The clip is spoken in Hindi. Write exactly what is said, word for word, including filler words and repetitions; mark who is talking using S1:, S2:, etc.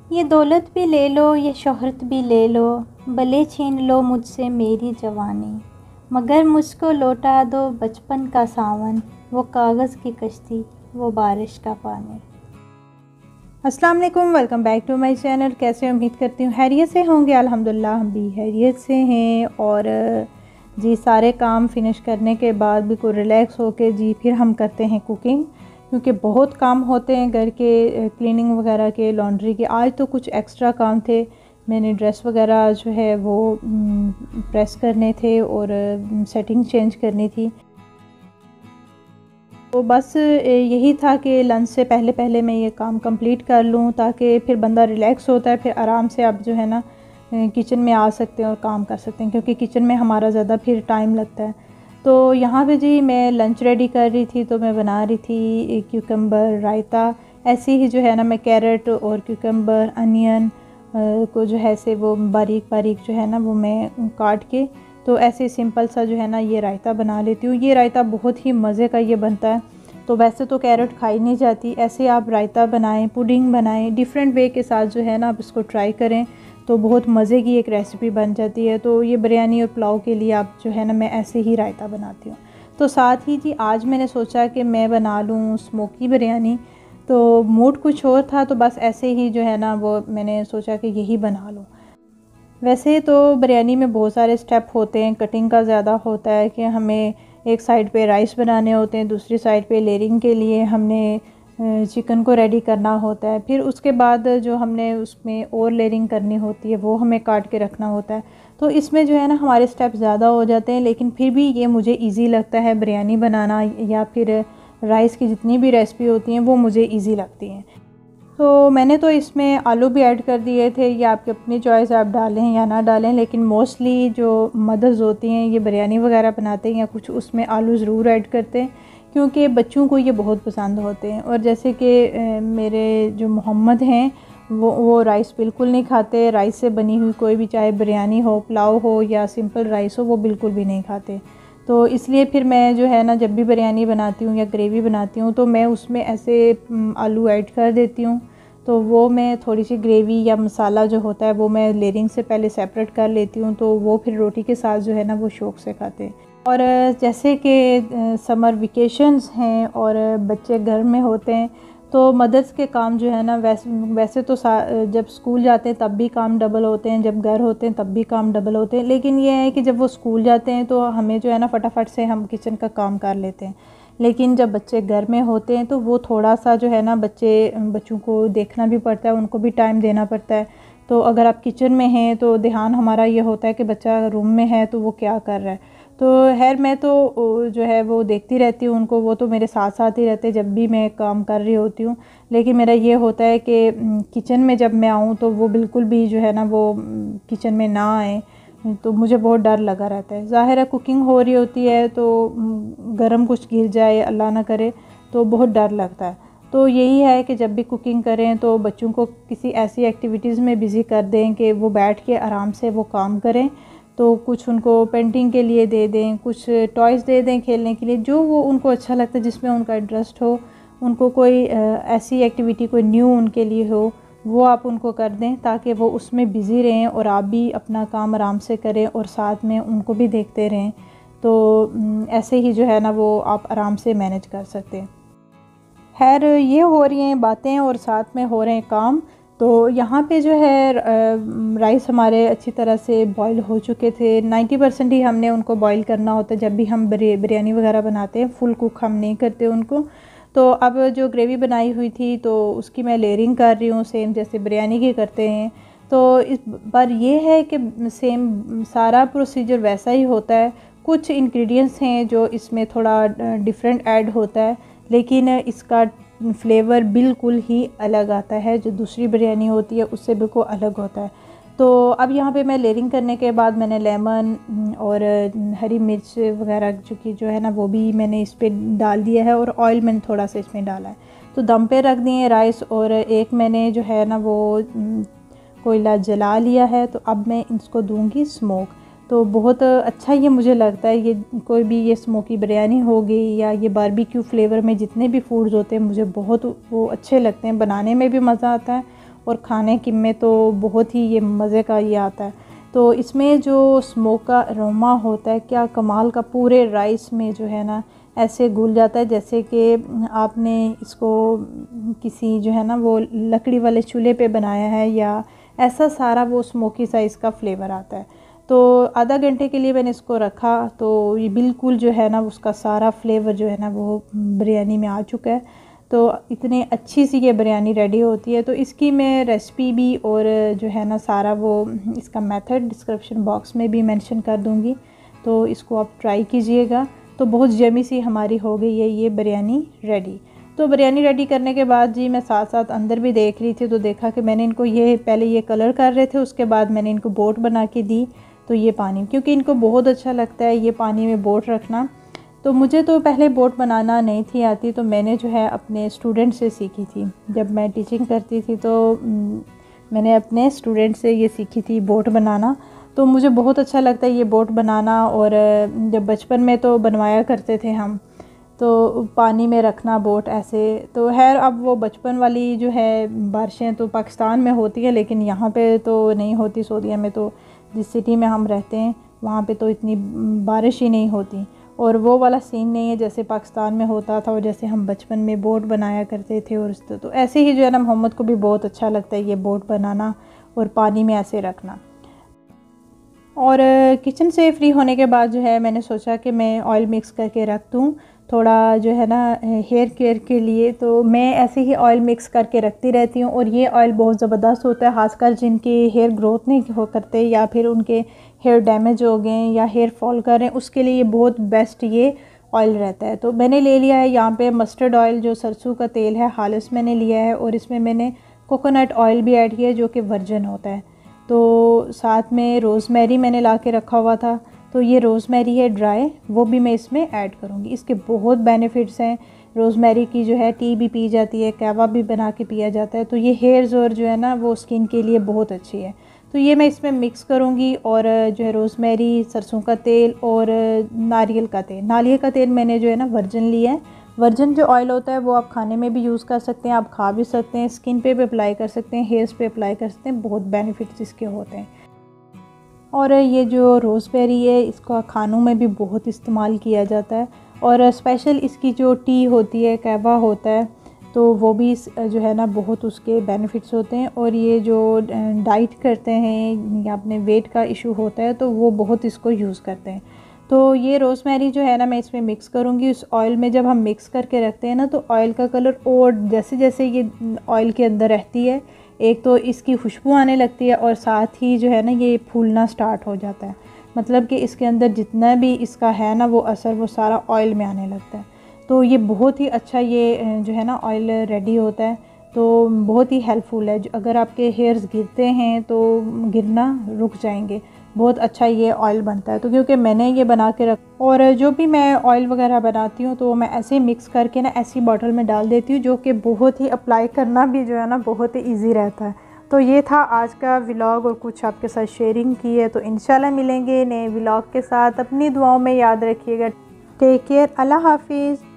S1: ये दौलत भी ले लो, ये शोहरत भी ले लो, भले छीन लो मुझसे मेरी जवानी, मगर मुझको लौटा दो बचपन का सावन, वो कागज़ की कश्ती, वो बारिश का पानी। अस्सलाम वालेकुम, welcome back to my channel. कैसे उम्मीद करती हूँ हैरियत से होंगे। अल्हम्दुलिल्लाह हम भी हैरियत से हैं। और जी सारे काम फिनिश करने के बाद बिल्कुल रिलैक्स होके जी फिर हम करते हैं कुकिंग, क्योंकि बहुत काम होते हैं घर के, क्लीनिंग वगैरह के, लॉन्ड्री के। आज तो कुछ एक्स्ट्रा काम थे, मैंने ड्रेस वगैरह जो है वो प्रेस करने थे और सेटिंग चेंज करनी थी। तो बस यही था कि लंच से पहले पहले मैं ये काम कंप्लीट कर लूँ, ताकि फिर बंदा रिलैक्स होता है, फिर आराम से आप जो है ना किचन में आ सकते हैं और काम कर सकते हैं, क्योंकि किचन में हमारा ज़्यादा फिर टाइम लगता है। तो यहाँ पे जी मैं लंच रेडी कर रही थी, तो मैं बना रही थी क्यूकम्बर रायता। ऐसे ही जो है ना मैं कैरेट और क्यूकम्बर अनियन को जो है से वो बारीक बारीक जो है ना वो मैं काट के, तो ऐसे सिंपल सा जो है ना ये रायता बना लेती हूँ। ये रायता बहुत ही मज़े का ये बनता है। तो वैसे तो कैरेट खाई नहीं जाती, ऐसे आप रायता बनाएं, पुडिंग बनाएं, डिफरेंट वे के साथ जो है ना आप इसको ट्राई करें, तो बहुत मज़े की एक रेसिपी बन जाती है। तो ये बिरयानी और पुलाव के लिए आप जो है ना मैं ऐसे ही रायता बनाती हूँ। तो साथ ही जी आज मैंने सोचा कि मैं बना लूँ स्मोकी बिरयानी। तो मूड कुछ और था, तो बस ऐसे ही जो है ना वो मैंने सोचा कि यही बना लूँ। वैसे तो बिरयानी में बहुत सारे स्टेप होते हैं, कटिंग का ज़्यादा होता है कि हमें एक साइड पे राइस बनाने होते हैं, दूसरी साइड पे लेयरिंग के लिए हमने चिकन को रेडी करना होता है, फिर उसके बाद जो हमने उसमें और लेयरिंग करनी होती है वो हमें काट के रखना होता है। तो इसमें जो है ना हमारे स्टेप ज़्यादा हो जाते हैं, लेकिन फिर भी ये मुझे ईज़ी लगता है बिरयानी बनाना, या फिर राइस की जितनी भी रेसिपी होती हैं वो मुझे ईज़ी लगती हैं। तो मैंने तो इसमें आलू भी ऐड कर दिए थे, ये आपकी अपनी चॉइस, आप डालें या ना डालें, लेकिन मोस्टली जो मदर्स होती हैं ये बिरयानी वगैरह बनाते हैं या कुछ, उसमें आलू ज़रूर ऐड करते हैं, क्योंकि बच्चों को ये बहुत पसंद होते हैं। और जैसे कि मेरे जो मोहम्मद हैं वो वो राइस बिल्कुल नहीं खाते, राइस से बनी हुई कोई भी, चाहे बिरयानी हो, पुलाव हो या सिंपल राइस हो, वो बिल्कुल भी नहीं खाते। तो इसलिए फिर मैं जो है ना जब भी बिरयानी बनाती हूँ या ग्रेवी बनाती हूँ तो मैं उसमें ऐसे आलू ऐड कर देती हूँ। तो वो मैं थोड़ी सी ग्रेवी या मसाला जो होता है वो मैं लेयरिंग से पहले सेपरेट कर लेती हूँ, तो वो फिर रोटी के साथ जो है ना वो शौक़ से खाते हैं। और जैसे कि समर वेकेशंस हैं और बच्चे घर में होते हैं, तो मदर्स के काम जो है ना वैसे वैसे तो जब स्कूल जाते हैं तब भी काम डबल होते हैं, जब घर होते हैं तब भी काम डबल होते हैं, लेकिन ये है कि जब वो स्कूल जाते हैं तो हमें जो है ना फटाफट से हम किचन का काम कर लेते हैं, लेकिन जब बच्चे घर में होते हैं तो वो थोड़ा सा जो है ना बच्चे बच्चों को देखना भी पड़ता है, उनको भी टाइम देना पड़ता है। तो अगर आप किचन में हैं तो ध्यान हमारा ये होता है कि बच्चा रूम में है तो वो क्या कर रहा है। तो खैर मैं तो जो है वो देखती रहती हूँ उनको, वो तो मेरे साथ साथ ही रहते जब भी मैं काम कर रही होती हूँ, लेकिन मेरा ये होता है कि किचन में जब मैं आऊँ तो वो बिल्कुल भी जो है ना वो किचन में ना आए, तो मुझे बहुत डर लगा रहता है। ज़ाहिर है कुकिंग हो रही होती है तो गरम कुछ गिर जाए अल्लाह ना करे, तो बहुत डर लगता है। तो यही है कि जब भी कुकिंग करें तो बच्चों को किसी ऐसी एक्टिविटीज़ में बिज़ी कर दें कि वो बैठ के आराम से वो काम करें। तो कुछ उनको पेंटिंग के लिए दे दें, कुछ टॉयज़ दे दें खेलने के लिए, जो वो उनको अच्छा लगता है, जिसमें उनका इंटरेस्ट हो। उनको कोई ऐसी एक्टिविटी कोई न्यू उनके लिए हो, वो आप उनको कर दें, ताकि वो उसमें बिज़ी रहें और आप भी अपना काम आराम से करें और साथ में उनको भी देखते रहें। तो ऐसे ही जो है ना वो आप आराम से मैनेज कर सकते हैं। खैर ये हो रही हैं बातें और साथ में हो रहे हैं काम। तो यहाँ पे जो है राइस हमारे अच्छी तरह से बॉईल हो चुके थे, नब्बे परसेंट ही हमने उनको बॉईल करना होता है जब भी हम बिरयानी वगैरह बनाते हैं, फुल कुक हम नहीं करते उनको। तो अब जो ग्रेवी बनाई हुई थी तो उसकी मैं लेयरिंग कर रही हूँ, सेम जैसे बिरयानी की करते हैं। तो इस बार ये है कि सेम सारा प्रोसीजर वैसा ही होता है, कुछ इंग्रेडिएंट्स हैं जो इसमें थोड़ा डिफरेंट ऐड होता है, लेकिन इसका फ्लेवर बिल्कुल ही अलग आता है, जो दूसरी बिरयानी होती है उससे बिल्कुल अलग होता है। तो अब यहाँ पे मैं लेयरिंग करने के बाद मैंने लेमन और हरी मिर्च वगैरह जो कि जो है ना वो भी मैंने इस पर डाल दिया है, और ऑयल मैंने थोड़ा सा इसमें डाला है। तो दम पे रख दिए राइस, और एक मैंने जो है ना वो कोयला जला लिया है, तो अब मैं इसको दूंगी स्मोक। तो बहुत अच्छा ये मुझे लगता है, ये कोई भी ये स्मोकी बिरयानी हो गई या ये बारबेक्यू फ्लेवर में जितने भी फूड्स होते हैं मुझे बहुत वो अच्छे लगते हैं, बनाने में भी मज़ा आता है और खाने की में तो बहुत ही ये मज़े का ये आता है। तो इसमें जो स्मोक का अरोमा होता है क्या कमाल का, पूरे राइस में जो है ना ऐसे घुल जाता है जैसे कि आपने इसको किसी जो है ना वो लकड़ी वाले चूल्हे पे बनाया है, या ऐसा सारा वो स्मोकी सा इसका फ्लेवर आता है। तो आधा घंटे के लिए मैंने इसको रखा तो ये बिल्कुल जो है ना उसका सारा फ्लेवर जो है ना वो बिरयानी में आ चुका है। तो इतनी अच्छी सी ये बिरयानी रेडी होती है। तो इसकी मैं रेसिपी भी और जो है ना सारा वो इसका मेथड डिस्क्रिप्शन बॉक्स में भी मेंशन कर दूँगी, तो इसको आप ट्राई कीजिएगा। तो बहुत यम्मी सी हमारी हो गई है ये बिरयानी रेडी। तो बिरयानी रेडी करने के बाद जी मैं साथ साथ अंदर भी देख रही थी, तो देखा कि मैंने इनको ये पहले ये कलर कर रहे थे, उसके बाद मैंने इनको बोट बना के दी। तो ये पानी, क्योंकि इनको बहुत अच्छा लगता है ये पानी में बोट रखना। तो मुझे तो पहले बोट बनाना नहीं थी आती, तो मैंने जो है अपने स्टूडेंट से सीखी थी। जब मैं टीचिंग करती थी तो मैंने अपने स्टूडेंट से ये सीखी थी बोट बनाना। तो मुझे बहुत अच्छा लगता है ये बोट बनाना। और जब बचपन में तो बनवाया करते थे हम, तो पानी में रखना बोट ऐसे। तो खैर अब वो बचपन वाली जो है बारिशें तो पाकिस्तान में होती है, लेकिन यहाँ पे तो नहीं होती। सऊदीया में तो जिस सिटी में हम रहते हैं वहाँ पे तो इतनी बारिश ही नहीं होती, और वो वाला सीन नहीं है जैसे पाकिस्तान में होता था और जैसे हम बचपन में बोट बनाया करते थे। और तो ऐसे ही जो है ना मोहम्मद को भी बहुत अच्छा लगता है ये बोट बनाना और पानी में ऐसे रखना। और किचन से फ्री होने के बाद जो है मैंने सोचा कि मैं ऑयल मिक्स करके रख दूँ थोड़ा जो है ना हेयर केयर के लिए। तो मैं ऐसे ही ऑयल मिक्स करके रखती रहती हूँ, और ये ऑयल बहुत ज़बरदस्त होता है, खासकर जिनके हेयर ग्रोथ नहीं हो करते या फिर उनके हेयर डैमेज हो गए या हेयर फॉल कर रहे हैं, उसके लिए ये बहुत बेस्ट ये ऑयल रहता है। तो मैंने ले लिया है यहाँ पे मस्टर्ड ऑयल, जो सरसों का तेल है खालिस मैंने लिया है, और इसमें मैंने कोकोनट ऑयल भी ऐड किया है जो कि वर्जिन होता है। तो साथ में रोज़मेरी मैंने ला के रखा हुआ था, तो ये रोज़मेरी है ड्राई, वो भी मैं इसमें ऐड करूँगी। इसके बहुत बेनिफिट्स हैं। रोज़मेरी की जो है टी भी पी जाती है, कहवा भी बना के पिया जाता है। तो ये हेयर्स और जो है ना वो स्किन के लिए बहुत अच्छी है। तो ये मैं इसमें मिक्स करूँगी, और जो है रोज़मेरी, सरसों का तेल और नारियल का तेल। नारियल का तेल मैंने जो है ना वर्जिन लिया है। वर्जिन जो ऑयल होता है वो आप खाने में भी यूज़ कर सकते हैं, आप खा भी सकते हैं, स्किन पे भी अप्लाई कर सकते हैं, हेयर्स पे अप्लाई कर सकते हैं, बहुत बेनिफिट्स इसके होते हैं। और ये जो रोज़मेरी है इसका खानों में भी बहुत इस्तेमाल किया जाता है, और स्पेशल इसकी जो टी होती है, कहवा होता है, तो वो भी जो है ना बहुत उसके बेनिफिट्स होते हैं। और ये जो डाइट करते हैं या अपने वेट का इशू होता है तो वो बहुत इसको यूज़ करते हैं। तो ये रोज़मेरी जो है ना मैं इसमें मिक्स करूँगी। उस ऑयल में जब हम मिक्स करके रखते हैं ना तो ऑयल का कलर, और जैसे जैसे ये ऑयल के अंदर रहती है एक तो इसकी खुशबू आने लगती है, और साथ ही जो है ना ये फूलना स्टार्ट हो जाता है। मतलब कि इसके अंदर जितना भी इसका है ना वो असर वो सारा ऑयल में आने लगता है। तो ये बहुत ही अच्छा ये जो है ना ऑयल रेडी होता है। तो बहुत ही हेल्पफुल है। अगर आपके हेयर्स गिरते हैं तो गिरना रुक जाएंगे, बहुत अच्छा ये ऑयल बनता है। तो क्योंकि मैंने ये बना के रख, और जो भी मैं ऑयल वगैरह बनाती हूँ तो मैं ऐसे ही मिक्स करके ना ऐसी बॉटल में डाल देती हूँ, जो कि बहुत ही अप्लाई करना भी जो है ना बहुत ही ईजी रहता है। तो ये था आज का व्लॉग, और कुछ आपके साथ शेयरिंग की है। तो इंशाल्लाह मिलेंगे नए व्लॉग के साथ। अपनी दुआओं में याद रखिएगा। टेक केयर, अल्लाह हाफिज़।